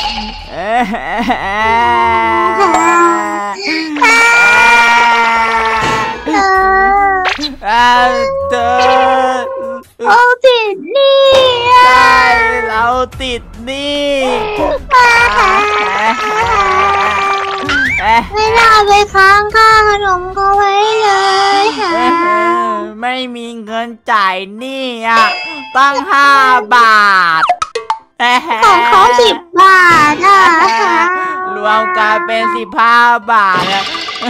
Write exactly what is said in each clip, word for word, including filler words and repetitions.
เธอเราติดหนี้ใช่เราติดหนี้ไม่น่าไปค้างค่าขนมเขาไว้เลยไม่มีเงินจ่ายหนี้อ่ะตั้งห้าบาทของเขาสิบบาทอ่ะรวมกันเป็นสิบห้าบาทอ่ะ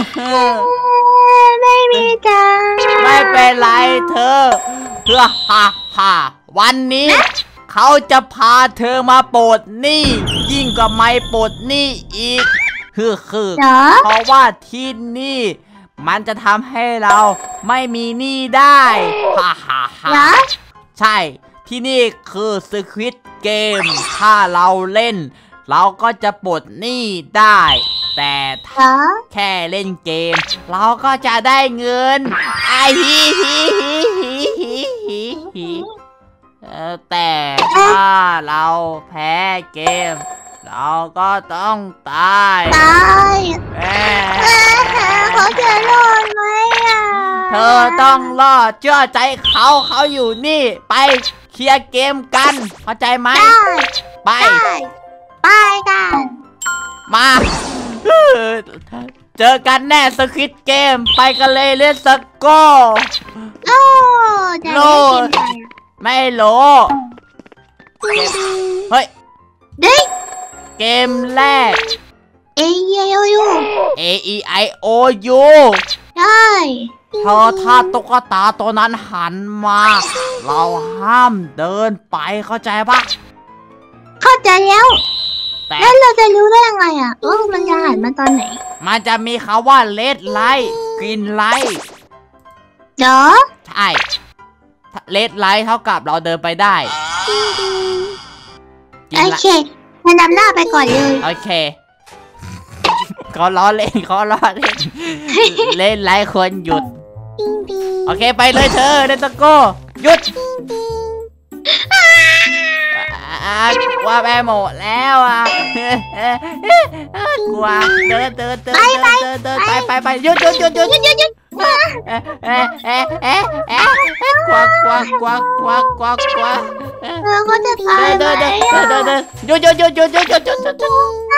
ไม่มีจังไม่เป็นไรเธอเพื่อฮ่าฮ่าวันนี้เขาจะพาเธอมาปลดหนี้ยิ่งกว่าไม่ปลดหนี้อีกคือคือเพราะว่าที่นี่มันจะทำให้เราไม่มีหนี้ได้ฮ่าฮ่าฮ่าใช่ที่นี่คือ Squid Game ถ้าเราเล่นเราก็จะปลดหนี้ได้แต่ถ้าแค่เล่นเกมเราก็จะได้เงินไอฮิฮิฮิฮิฮิฮิฮิแต่ถ้าเราแพ้เกมเราก็ต้องตายตายเขาจะรอดไหมอ่ะเธอต้องรอดเชื่อใจเขาเขาอยู่นี่ไปเคลียร์เกมกันเข้าใจไหมไปไปกันมาเจอกันแน่สควิดเกมไปกันเลยเลสโก้โอ้โลไม่โลเฮ้ยเด็กเกมแรก A E I O U A E I O U ใช่เธอถ้าตุ๊กตาตัวนั้นหันมาเราห้ามเดินไปเข้าใจปะเข้าใจแล้วแล้วเราจะรู้ได้ยังไงอ่ะว่ามันจะหันมาตอนไหนมันจะมีคำว่า red light green light เดี๋ยวใช่ red light เท่ากับเราเดินไปได้โอเคงั้นนำหน้าไปก่อนเลยโอเคเขาล้อเล่นเขาล้อเล่นเล่นไล่คนหยุดโอเคไปเลยเธอเดนตโก้หยุดว่าไปหมดแล้วอ่ะกลัวเดินเดินเดินเดินเดินไปไปไปหยุดหยุดหยุดหยุดหยุดหยุดหยุดเอ๊ะเอ๊ะเอ๊ะเอ๊ะเอ๊ะกลัวกลัวกลัวกลัวกลัวกลัวเขาจะตายไหมอ่ะเดินเดินหยุดหยุดหยุดหยุดหยุดหยุดหยุดหยุด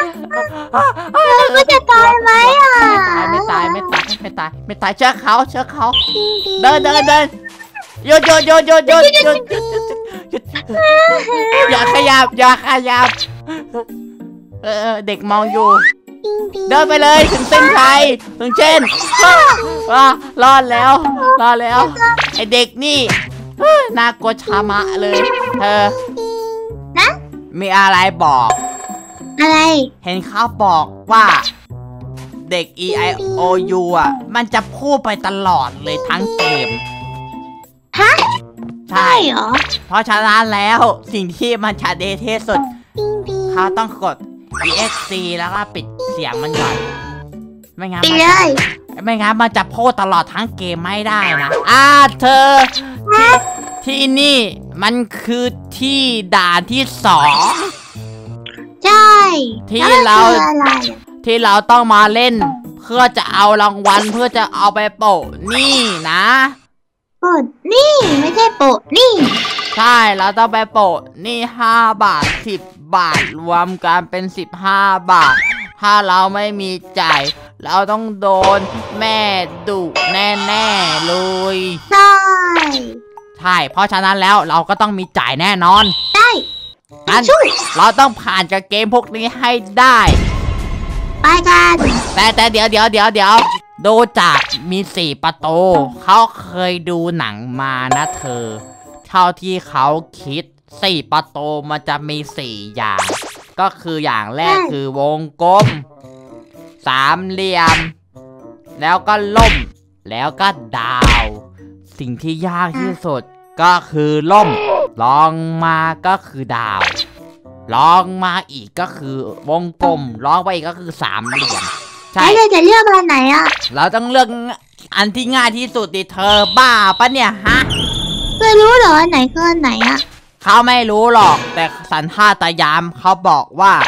เขาจะตายไหมอ่ะไม่ตายไม่ตายไม่ตายไม่ตายเชื่อเขาเชื่อเขาเดินเดินเดินหยุดหยุดหยุดหยุดหยุดหยุดหยุดหยุดอย่าขยับอย่าขยับเออเด็กมองอยู่เดินไปเลยถึงเส้นชัยถึงเช่นว้ารอดแล้วรอดแล้วไอเด็กนี่น่ากลัวชามะเลยเธอนะมีอะไรบอกอะไรเห็นเขาบอกว่าเด็ก E I O U อ่ะมันจะพูดไปตลอดเลยทั้งเกมฮะใช่เหรอเพราะฉะนั้นแล้วสิ่งที่มันชาเดเทสุดเขาต้องกด E X C แล้วก็ปิดเสียงมันก่อนไม่งั้นไม่งั้นมันจะพูดตลอดทั้งเกมไม่ได้นะอ่าเธอที่นี่มันคือที่ด่านที่สองใช่ที่เราที่เราต้องมาเล่นเพื่อจะเอารางวัลเพื่อจะเอาไปโปะนี่นะโปะนี่ไม่ใช่โปะนี่ใช่เราต้องไปโปะนี่ห้าบาทสิบบาทรวมกันเป็นสิบห้าบาทถ้าเราไม่มีจ่ายเราต้องโดนแม่ดุแน่ๆเลยใช่ใช่เพราะฉะนั้นแล้วเราก็ต้องมีจ่ายแน่นอนใช่งั้นเราต้องผ่านจากเกมพวกนี้ให้ได้ไปกันแต่แต่เดี๋ยวเดี๋ยวเดี๋ยวเดี๋ยวดูจากมีสี่ประตูเขาเคยดูหนังมานะเธอเท่าที่เขาคิดสี่ประตูมันจะมีสี่อย่างก็คืออย่างแรกคือวงกลมสามเหลี่ยมแล้วก็ล่มแล้วก็ดาวสิ่งที่ยากที่สุดก็คือล่มลองมาก็คือดาวลองมาอีกก็คือวงกลมลองไปอีกก็คือสามเหลี่ยมใช่เราจะเลือกอันไหนอ่ะเราต้องเลือกอันที่ง่ายที่สุดดิเธอบ้าปะเนี่ยฮะเธอรู้เหรออันไหนคืออันไหนอ่ะเขาไม่รู้หรอกแต่สัญชาตญาณเขาบอกว่า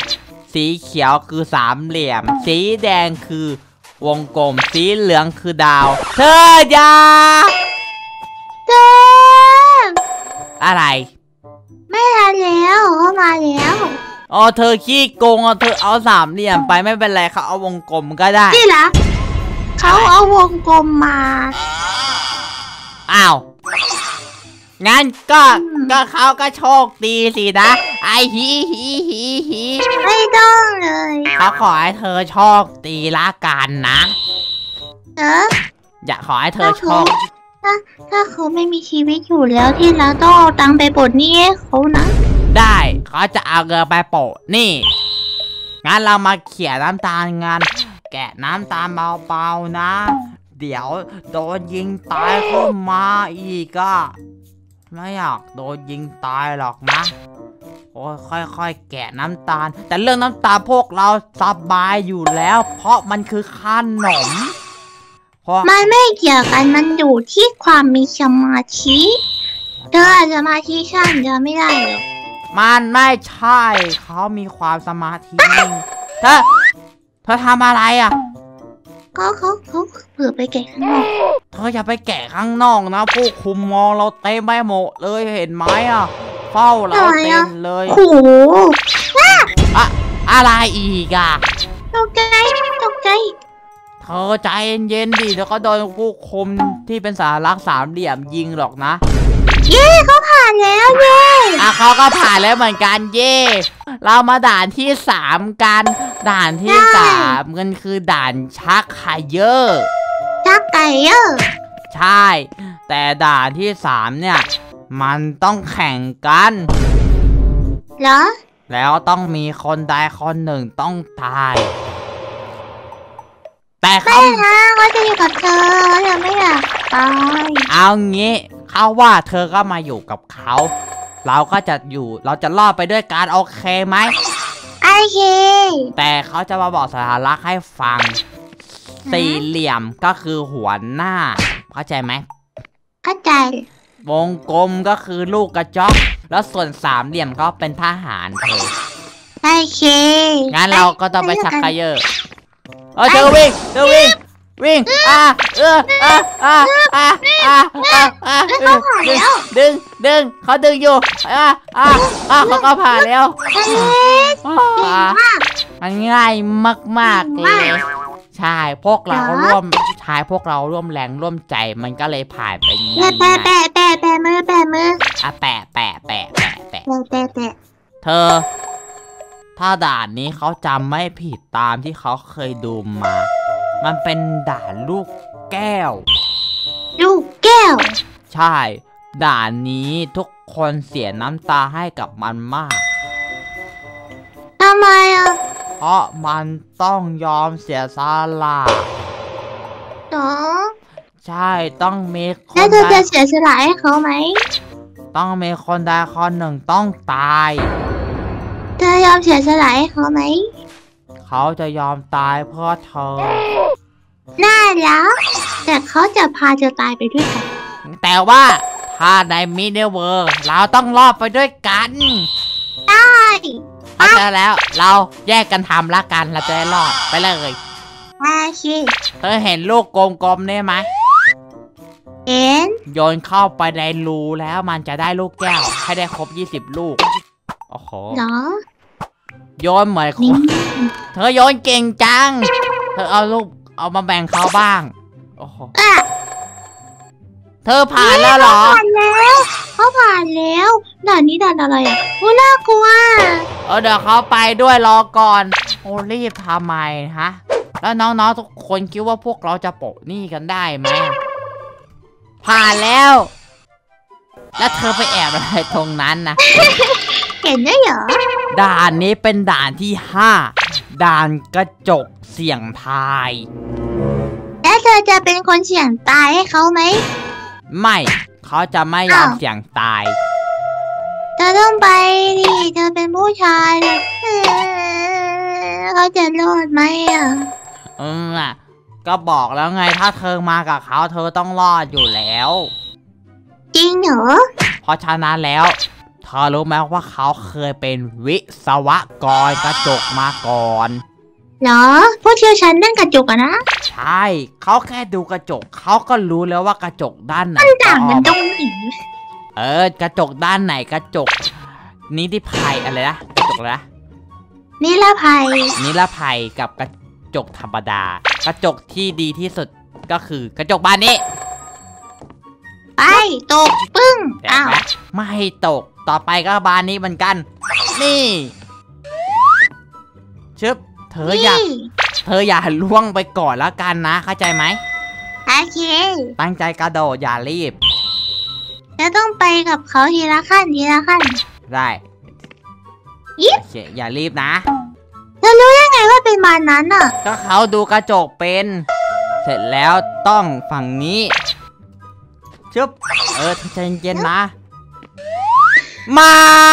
สีเขียวคือสามเหลี่ยมสีแดงคือวงกลมสีเหลืองคือดาวเธออย่าเธออะไรไม่ทันแล้วเขามาแล้วอ๋อเธอขี้โกงอ่ะเธอเอาสามเหลี่ยมไปไม่เป็นไรเขาเอาวงกลมก็ได้ที่รักเขาเอาวงกลมมาอ้าวงั้นก็ก็เขาก็โชคดีสินะไอฮีฮีฮีฮีไม่ต้องเลยเขาขอให้เธอโชคดีละกันนะเอออยากขอให้เธอโชคถ้าถ้าเขาไม่มีชีวิตอยู่แล้วที่เราต้องเอาตังไปปลดหนี้ให้เขานะได้เขาจะเอาเงินไปโปะนี่งั้นเรามาเขี่ยน้ำตาลงานแกะน้ำตาลเบาๆนะเดี๋ยวโดนยิงตายขึ้นมาอีกอะไม่อยากโดนยิงตายหรอกนะโอ้ยค่อยๆแกะน้ำตาลแต่เรื่องน้ำตาลพวกเราสบายอยู่แล้วเพราะมันคือขนมมันไม่เกี่ยวกันมันอยู่ที่ความมีสมาธิเธอสมาธิสั้นเธอไม่ได้หรอกมันไม่ใช่เขามีความสมาธิเธอเธอทำอะไรอ่ะก็เขาเขาเผื่อไปแกะข้างนอกเธออย่าไปแกะข้างนอกนะผู้คุมมองเราเต็มไปหมดเลยเห็นไหมอ่ะเฝ้าเราเต็มเลยโอ้โหอะอะไรอีกอ่ะตกใจตกใจเธอใจเย็นๆดิแล้วก็โดนผู้คุมที่เป็นสารักสามเหลี่ยมยิงหรอกนะเย่เขาผ่านแล้วเย่อ่ะเขาก็ผ่านแล้วเหมือนกันเย่เรามาด่านที่สามกันด่านที่สามมันคือด่านชักไคเยอร์ชักไก่เยอร์ใช่แต่ด่านที่สามเนี่ยมันต้องแข่งกันเหรอแล้วต้องมีคนใดคนหนึ่งต้องตายแต่เขาไม่นะเขาจะอยู่กับเธอเขาจะไม่อยากตายเอางี้เขาว่าเธอก็มาอยู่กับเขาเราก็จะอยู่เราจะรอดไปด้วยกันโอเคไหมโอเคแต่เขาจะมาบอกสาระให้ฟังสี่เหลี่ยมก็คือหัวหน้าเข้าใจไหมเข้าใจวงกลมก็คือลูกกระจอกแล้วส่วนสามเหลี่ยมก็เป็นทหารเธอโอเคงั้นเราก็ต้องไปชักไคเยอร์เออเธอวิ่งเธอวิ่งวิ่งอ่ะเอออ่ะอ่ะอ่ะอ่ะอ่ะอ่ะดึงดึงเขาดึงอยู่อ่ะอ่ะอ่ะเขาก็ผ่านแล้วมันง่ายมากๆเลยใช่พวกเราร่วมชายพวกเราร่วมแรงร่วมใจมันก็เลยผ่านไปง่ายแปะแปะแปะแปะมือแปะมืออ่ะแปะแปะแปะแปะแปะแปะแปะเธอถ้าด่านนี้เขาจำไม่ผิดตามที่เขาเคยดูมามันเป็นด่านลูกแก้วลูกแก้วใช่ด่านนี้ทุกคนเสียน้ำตาให้กับมันมากทำไมอ่ะเพราะมันต้องยอมเสียสละต่อใช่ต้องมีคนแล้วเธอจะเสียสละให้เขาไหมต้องมีคนใดคนหนึ่งต้องตายเธอยอมเสียสละให้เขาไหมเขาจะยอมตายเพื่อเธอน่ารักแต่เขาจะพาเธอตายไปด้วยกันแต่ว่าถ้าในมิเนเวอร์เราต้องรอดไปด้วยกันได้เข้าใจแล้วเราแยกกันทำละกันเราจะได้รอดไปเลยโอเคเธอเห็นลูกกลมๆนี่ไหมเห็นโยนเข้าไปในรูแล้วมันจะได้ลูกแก้วให้ได้ครบยี่สิบลูกโอ้โหเหรอโยนเหมือนคนเธอโยนเก่งจังเธอเอาลูกเอามาแบ่งเขาบ้างโอ้โหเธอผ่านแล้วเหรอผ่านแล้วเขาผ่านแล้วด่านนี้ด่านอะไรอ่ะโอ้น่ากลัวเออเดี๋ยวเขาไปด้วยรอก่อนโอ้รีบทำไมฮะแล้วน้องๆทุกคนคิดว่าพวกเราจะโปะหนี้กันได้ไหมผ่านแล้วแล้วเธอไปแอบอะไรตรงนั้นนะเห็นได้เหรอด่านนี้เป็นด่านที่ห้าด่านกระจกเสี่ยงทายแล้วเธอจะเป็นคนเสี่ยงตายให้เขาไหมไม่เขาจะไม่ยอมเสี่ยงตายเธอต้องไปดิเธอเป็นผู้ชายเขาจะรอดไหมอ่ะเออก็บอกแล้วไงถ้าเธอมากับเขาเธอต้องรอดอยู่แล้วจริงเหรอเพราะฉะนั้นแล้วเธเธอรู้ไหมว่าเขาเคยเป็นวิศวกรกระจกมาก่อนเหรอผู้เชี่ยวชาญด้านกระจกอะนะใช่เขาแค่ดูกระจกเขาก็รู้แล้วว่ากระจกด้านไหนมันต่างกันตรงไหนเออกระจกด้านไหนกระจกนิติภัยอะไรนะกระจกอะไรนะนิรภัยนิรภัยกับกระจกธรรมดากระจกที่ดีที่สุดก็คือกระจกบานนี้ไปตกปึ้งอ้าวไม่ตกต่อไปก็บานนี้เหมือนกันนี่ชึบเธออย่าเธออย่าล่วงไปก่อนแล้วกันนะเข้าใจไหมโอเคตั้งใจกระโดดอย่ารีบจะต้องไปกับเขาทีละขั้นทีละขั้นได้ยิบอย่ารีบนะเธอรู้ได้ไงว่าเป็นบานนั้นอ่ะก็เขาดูกระจกเป็นเสร็จแล้วต้องฝั่งนี้ชึบเออใจเย็นๆนะไม่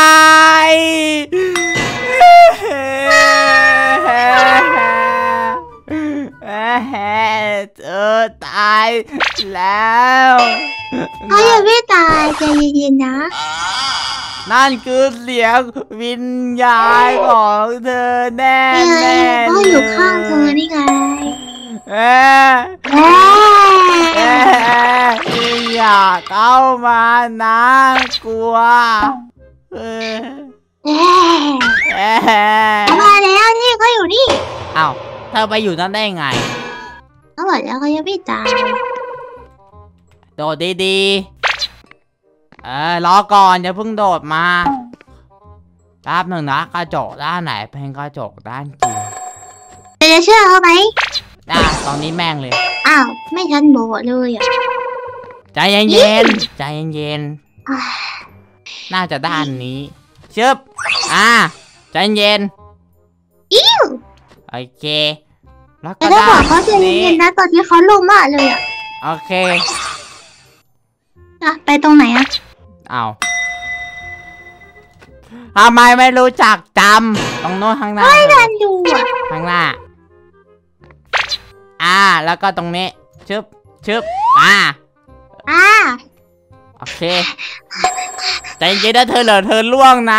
เธอตายแล้วเขายังไม่ตายใจเย็นๆนะนั่นคือเสียงวิญญาณของเธอแน่แน่เขาอยู่ข้างเธอนี่ไงเออเอออย่าเข้ามานะกลัวเออเออมาแล้วนี่เขาอยู่นี่อ้าวเธอไปอยู่นั่นได้ไงเขาบอกแล้วเขายังไม่ตายโดดดีๆเออรอก่อนอย่าเพิ่งโดดมาแป๊บหนึ่งนะกระจกด้านไหนเป็นกระจกด้านจริงจะเชื่อเขาไหมอ่ะตอนนี้แม่งเลยอ้าวไม่ทันบอกเลยอ่ะใจเย็นๆใจเย็นๆน่าจะด้านนี้ชึบอ่ะใจเย็นอิ้วโอเคแล้วก็ด้านเขาใจเย็นๆนะตอนที่เขาลงมาเลยอ่ะโอเคอะไปตรงไหนอ่ะอ้าวทำไมไม่รู้จักจำตรงโน้นข้างหน้าไม่ทันดูอ่ะข้างหน้าอ่าแล้วก็ตรงนี้ชึบชึบอ่าอ่าโอเคใจเย็นนะเธอเหรอเธอล่วงนะ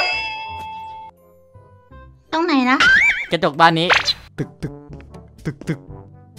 ตรงไหนนะกระจกบ้านนี้ตึกตึกตึกตึก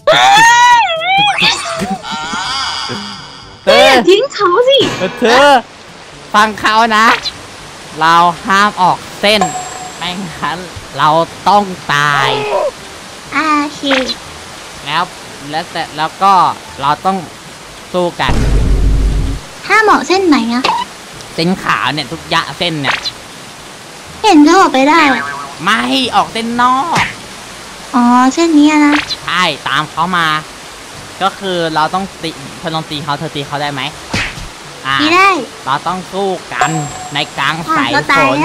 เธอทิ้งเขาสิเธอฟังเขานะเราห้ามออกเส้นไม่งั้นเราต้องตายอ่าโอเคแล้วแล้วแต่แล้วก็เราต้องสู้กันห้ามออกเส้นไหนอะเส้นขาวเนี่ยทุกอย่างเส้นเนี่ยเห็นเขาออกไปได้ไม่ออกเส้นนอกอ๋อเส้นนี้นะใช่ตามเขามาก็คือเราต้องตีเธอลองตีเขาเธอตีเขาได้ไหมตีได้เราต้องสู้กันในกลางสายฝน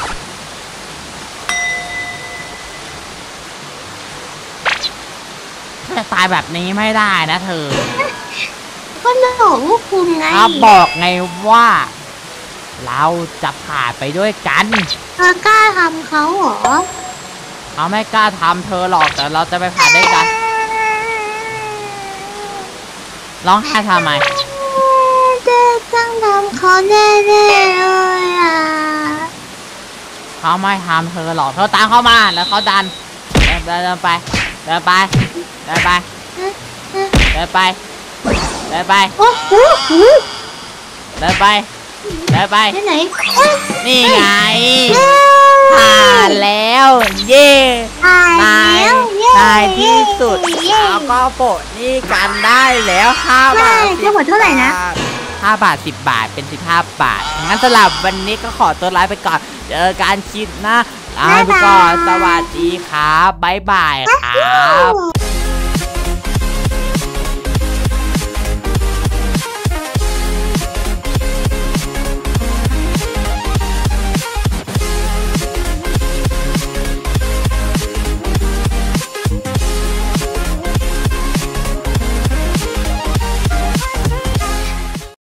จะตายแบบนี้ไม่ได้นะเธอก็หลอกลูกคุณไงบอกไงว่าเราจะผ่านไปด้วยกันเธอกล้าทำเขาเหรอเขาไม่กล้าทำเธอหรอกแต่เราจะไปผ่านด้วยกันร้องไห้ทำไมเจ๊ต้องทำเขาแน่ๆเลยอ่ะเขาไม่ทำเธอหรอกเธอตามเข้ามาแล้วเขาดันเดินเดินไปเดินไปเดินไปเดินไปเดินไปเดินไปเดินไปไหนนี่ไงผ่านแล้วเย่นายนายที่สุดแล้วก็โปะนี่กันได้แล้วห้าบาททั้งหมดเท่าไหร่นะห้าบาทสิบบาทเป็นสิบห้าบาทงั้นสำหรับวันนี้ก็ขอตัวลาไปก่อนเจอกันคลิปหน้าลาไปก่อนสวัสดีครับบ๊ายบายครับ